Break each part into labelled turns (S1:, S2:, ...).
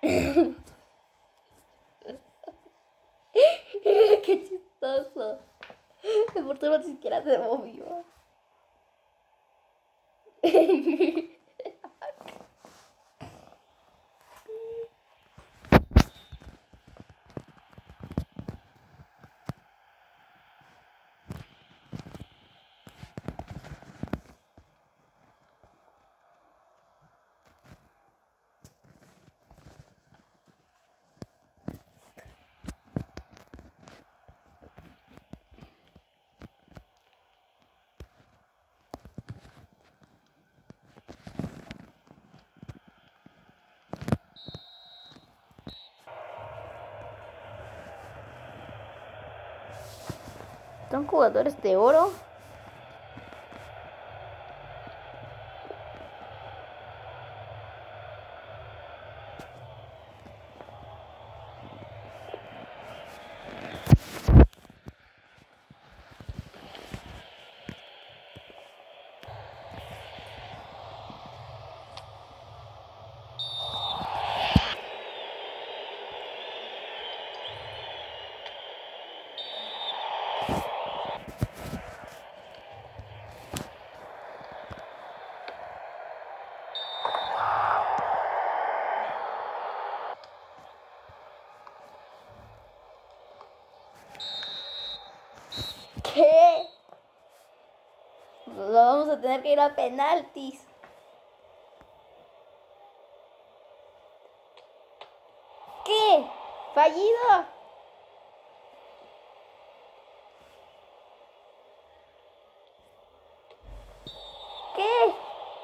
S1: Qué chistoso. El portero ni siquiera se movió. Son jugadores de oro. ¿Qué? Lo vamos a tener que ir a penaltis. ¿Qué? ¿Fallido? ¿Qué?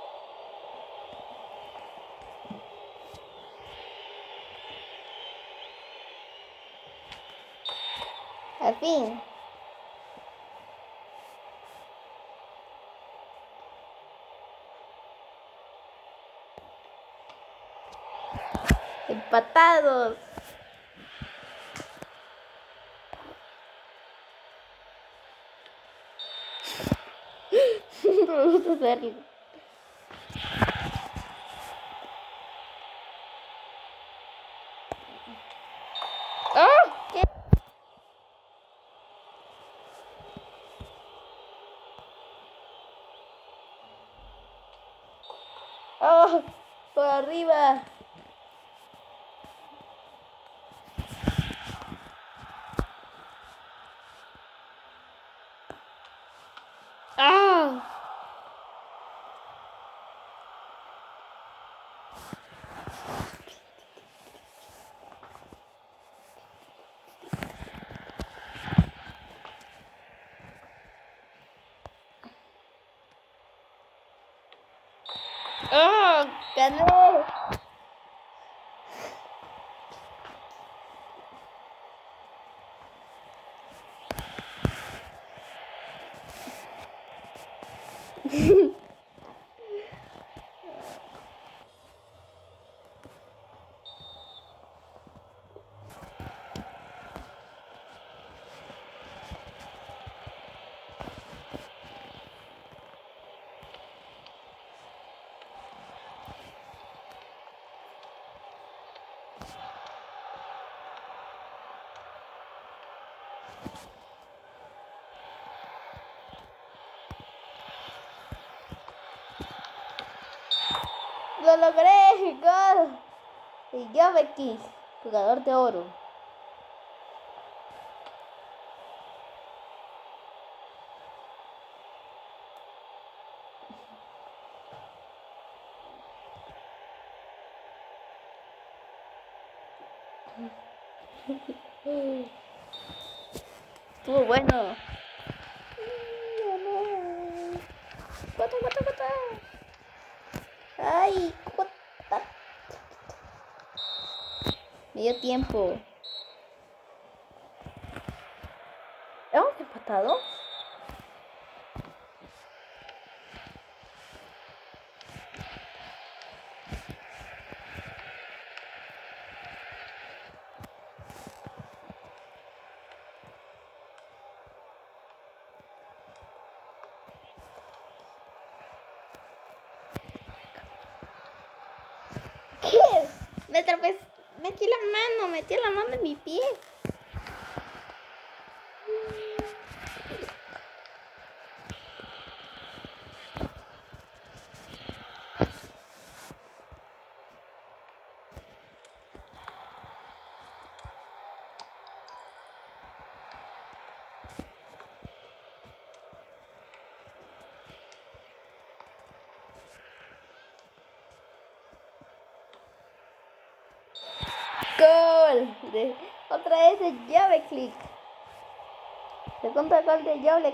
S1: Al fin. Empatados. Vamos a hacerlo. ¡Ah! ¿Qué? ¡Oh! Por arriba. ¡Ah! ¡Oh! ¡Gané! ¡Lo logré! ¡Gol! Y yo, Becky, jugador de oro. Estuvo bueno. ¡Cuata, cuata, cuata! ¡Ay! ¡Cuata! Medio tiempo. ¿Hemos empatado? ¿Qué? Me tropecé. Metí la mano en mi pie. Gol. Otra vez de Joblek. Segundo gol de Joblek.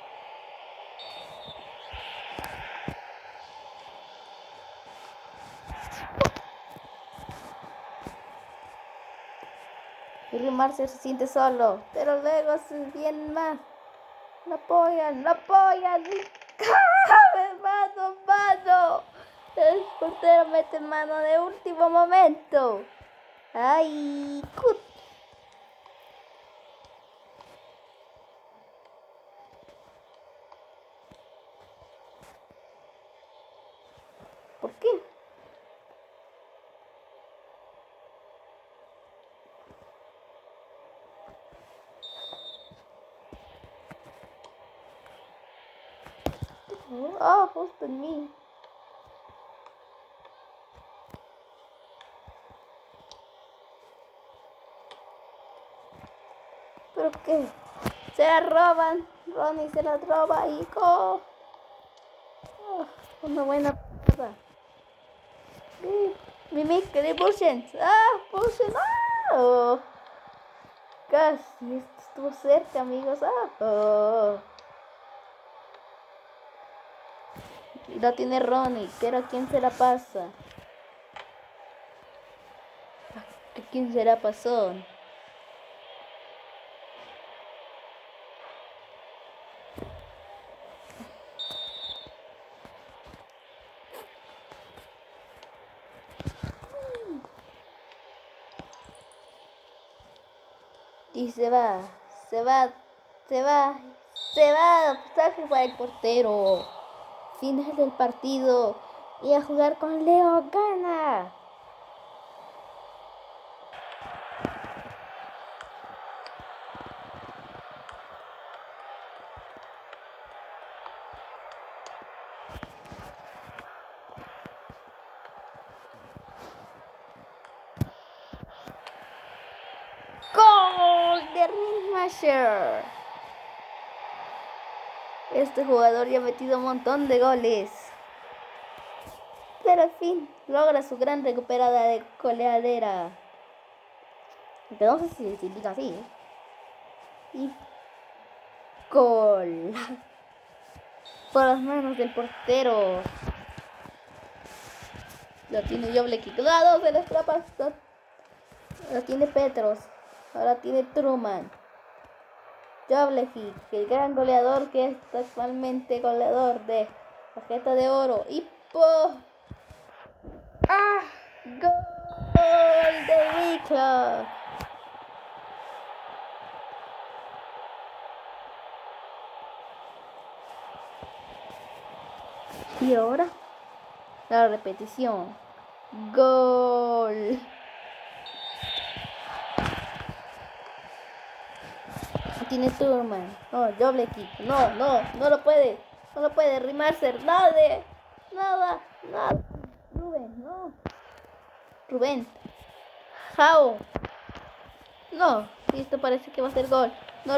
S1: Y Rimarse se siente solo, pero luego se vienen más. Lo apoyan. ¡Mano! El portero mete mano de último momento. ¡Ay! ¡Cut! ¿Por qué? Oh, justo en mí. ¿Pero qué? Se la roban. Ronnie se la roba y ¡oh! Una buena pasada. Mimic, que le pushen. Pushen. ¡Ah! Casi. Estuvo cerca, amigos. Y la tiene Ronnie. Pero ¿a quién se la pasa? ¿A quién se la pasó? Y se va. Saque para el portero. Final del partido. Y a jugar con Leo gana. ¡Gol de Rimasher! Este jugador ya ha metido un montón de goles. Pero al fin logra su gran recuperada de goleadera. Pero no sé si se diga así. Y gol. Por las manos del portero. Lo tiene Joblek. ¡Cuidado! Se le escapa. Lo tiene Petros. Ahora tiene Truman. Joblek, el gran goleador que es actualmente goleador de tarjeta de oro. Y ¡gol de Rico! Y ahora la repetición. Gol. Tiene Turman. No, doble kick. No lo puede. No lo puede rimarse. Nada. Rubén, no. Rubén. Jao. No. Y esto parece que va a ser gol. No.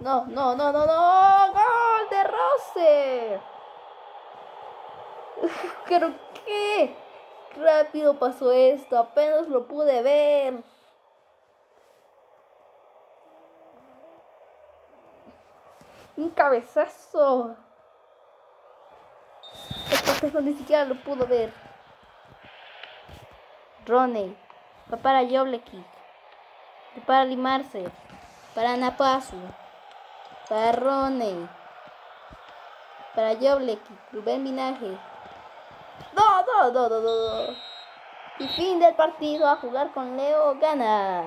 S1: Gol de Rose. Pero qué rápido pasó esto. Apenas lo pude ver. Un cabezazo. Esto ni siquiera lo pudo ver. Ronnie. Va para Joblek. Va para Limarse. Para Napasu. Para Ronnie. Para Joblek. Rubén Vinaje. No. Y fin del partido. A jugar con Leo gana.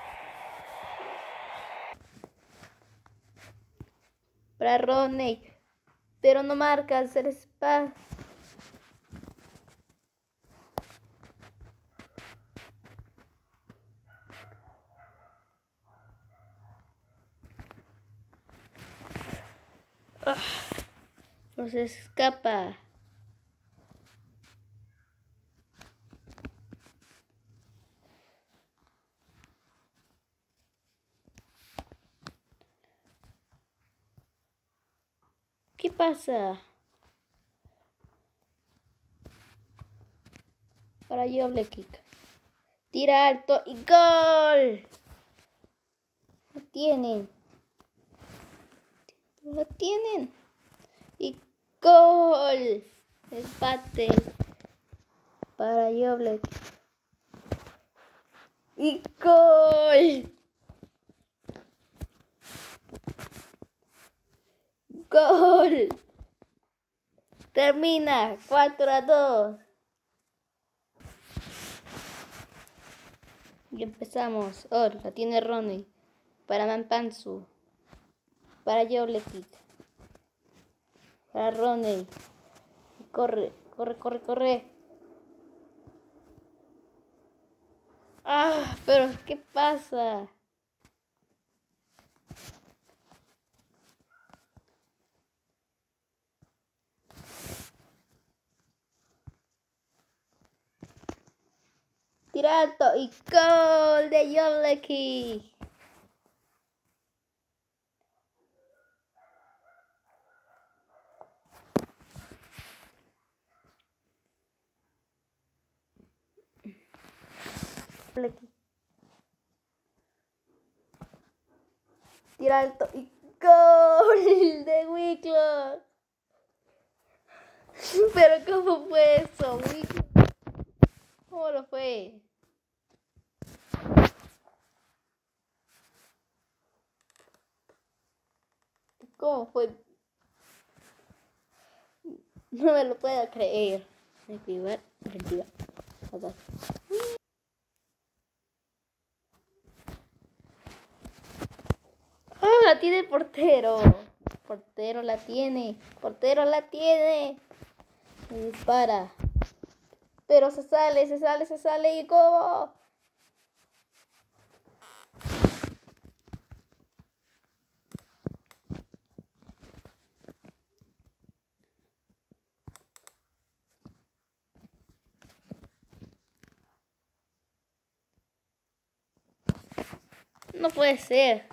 S1: Para Ronnie. Pero no marca el spa. Ah, pero se escapa. ¿Qué pasa? Para doble kick. Tira alto y gol. Lo tienen. Lo tienen. Y gol. Empate. Para doble kick. Y gol. Gol. Termina 4-2. Y empezamos. Oh, la tiene Ronnie. Para Manpansu. Para Joblekit. Para Ronnie. Corre, corre, corre, corre. Ah, pero ¿qué pasa? Tira alto y gol de Joblekit. Tira alto y gol de Wicklow. Pero ¿cómo fue eso, Wicklow? ¿Cómo lo fue? ¿Cómo fue? No me lo puedo creer. Reactivar. ¡Ah! La tiene el portero. Portero la tiene. Portero la tiene. Y dispara. Pero se sale y ¿cómo? No puede ser.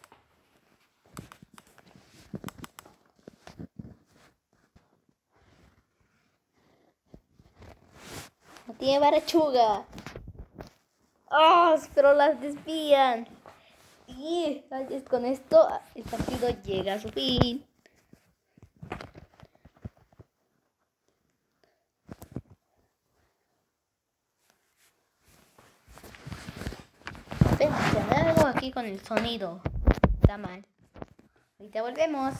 S1: No tiene barachuga. ¡Oh! Pero las desvían. Y con esto el partido llega a su fin. Tener algo aquí con el sonido. Está mal. Ahorita volvemos.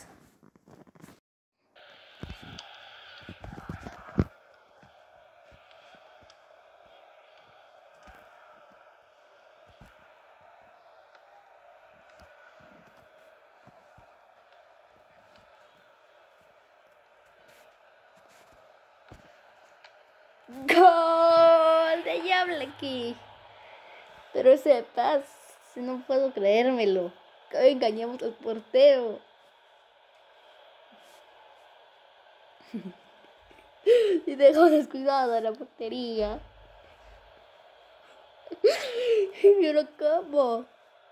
S1: ¡Gol de Joblekit! Pero ese pase, no puedo creérmelo. Que engañamos al portero. Y dejó descuidada la portería. Pero ¿cómo?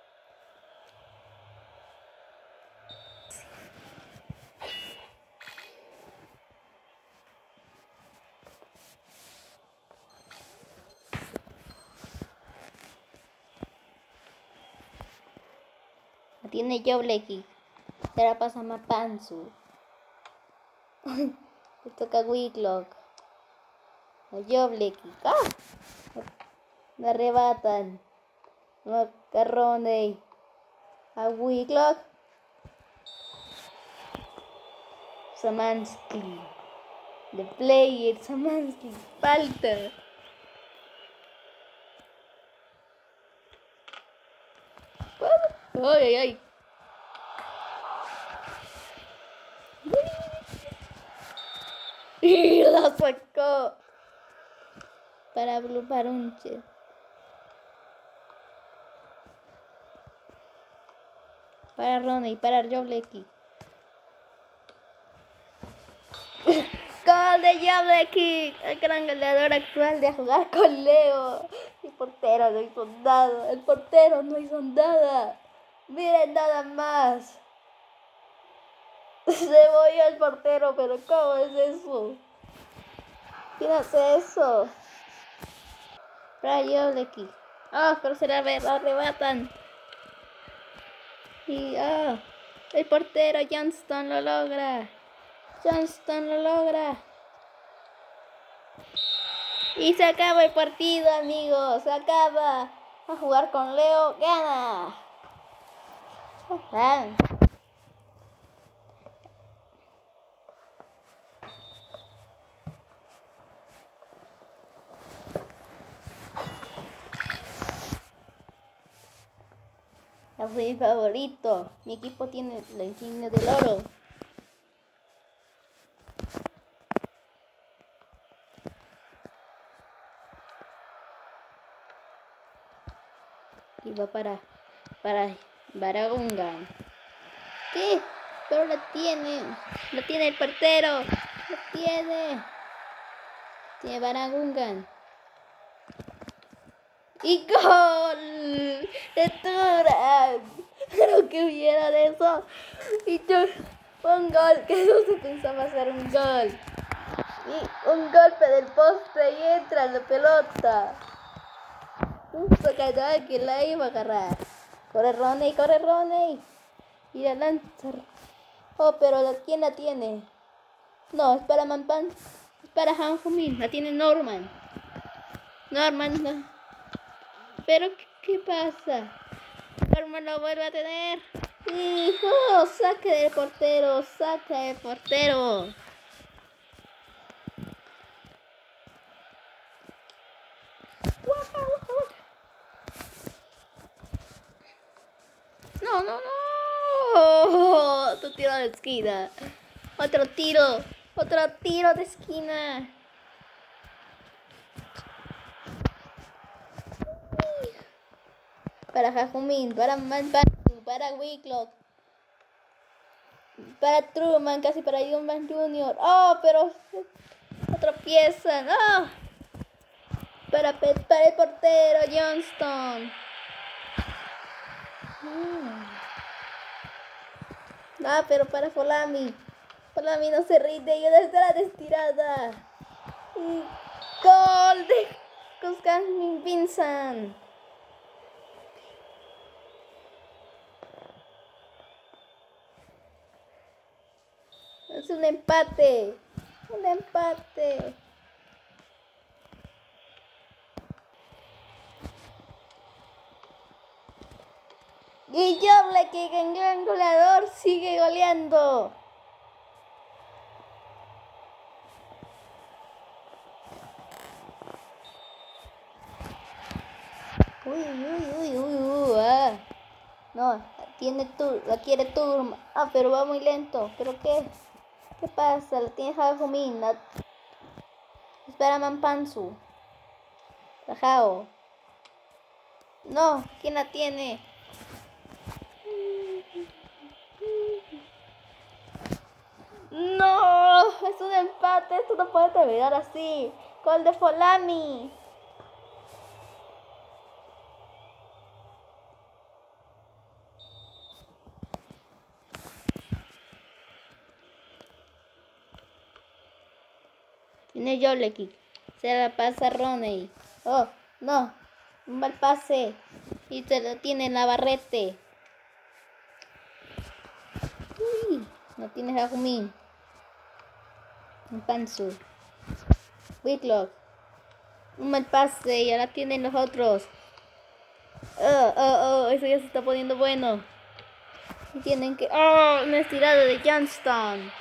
S1: La tiene Joblekit. Se la pasa a Manpansu. Le toca a Wicklow. A Joblekit. ¡Ah! Me arrebatan. Macarrone. A Wicklow. Samansky. The player. Samansky. Falta. Ay, ay, ay. Y la sacó. Para Blue Parunche. Para Ronnie, para Joblekit. Gol de Jableki, el gran goleador actual de jugar con Leo. El portero no hizo nada. El portero no hizo nada. Miren nada más. Se movió el portero, pero ¿cómo es eso? ¿Quién hace eso? Para Jableki. Pero se la arrebatan. Y el portero Johnston lo logra. Johnston lo logra. Y se acaba el partido, amigos. Se acaba. A jugar con Leo. Gana. Es mi favorito. Mi equipo tiene la insignia del oro. Y va para Baragungan. ¿Qué? Pero la tiene el portero. La tiene Baragungan. Y gol de Turan. Pero que hubiera de eso. Y un gol que no se pensaba hacer un gol. Y un golpe del poste y entra la pelota. Justo cayó que la iba a agarrar. Corre Roney. Y la lanza. Pero ¿quién la tiene? No, es para Manpan. Es para Han Jumin. La tiene Norman. No. Pero ¿qué pasa? Norman lo vuelve a tener. ¡Hijo! Saca del portero. No. Otro tiro de esquina. Otro tiro de esquina. Para Hajumin, para Manpansu, para Wicklock, para Truman, casi para Youngman Jr. Pero tropiezan. Para el portero Johnston. Pero para Folami. Folami no se rinde y una estará destirada. Y gol de Kuzkan Vincent. Es un empate. Y Jableki, que en gran goleador, sigue goleando. No, la quiere Turma. Pero va muy lento. ¿Pero qué? ¿Qué pasa? La tiene Hajumin. Espera Manpansu. Rajao. No, ¿quién la tiene? No, es un empate. Esto no puede terminar así. Gol de Folami. Tiene Jableki. Se la pasa a Roney. No. Un mal pase. Y se lo tiene Navarrete. No tiene Hajumin. Manpansu. Wicklock. Un mal pase. Y ahora tienen los otros. Eso ya se está poniendo bueno. Y tienen que... una estirada de Johnston.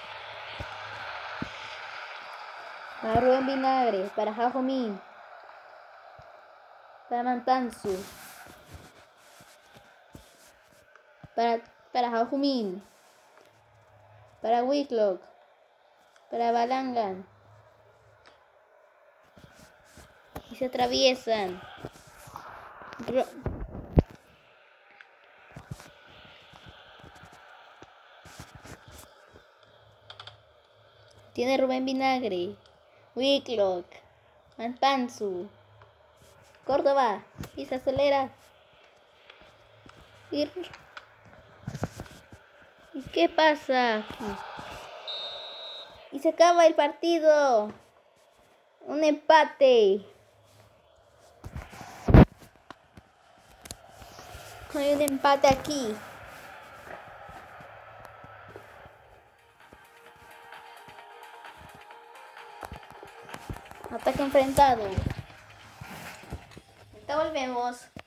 S1: Arroz en vinagre para Hajumin. Para Manpansu. Para Hajumin. Para Wicklock. Para Balangan. Y se atraviesan. Tiene Rubén Vinagre, Wicklock, Manpansu, Córdoba. Y se acelera. ¿Y qué pasa aquí? Y se acaba el partido. Un empate. Hay un empate aquí. Ataque enfrentado. Ahorita volvemos.